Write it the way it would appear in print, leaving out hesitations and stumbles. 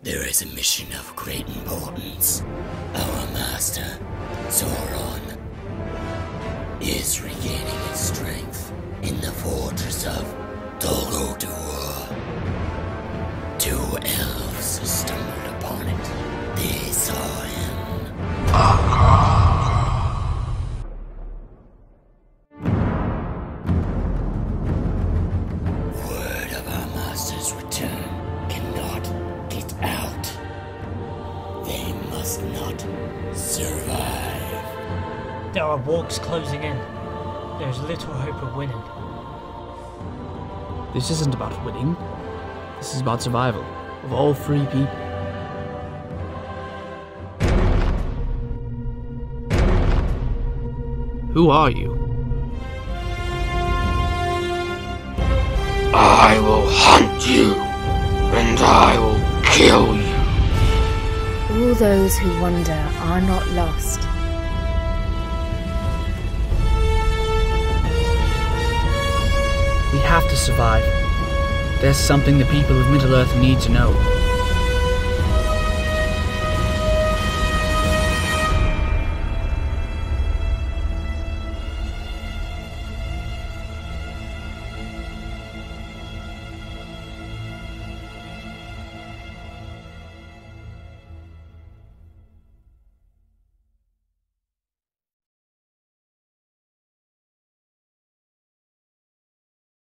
There is a mission of great importance. Our master, Sauron, is regaining his strength in the fortress of Duir. 2 elves stumbled upon it. They saw him. Word of our master's return cannot get out. They must not survive. There are Wargs closing in. There is little hope of winning. This isn't about winning. This is about survival of all free people. Who are you? I will hunt you, and I will kill you. All those who wander are not lost. We have to survive. There's something the people of Middle-earth need to know.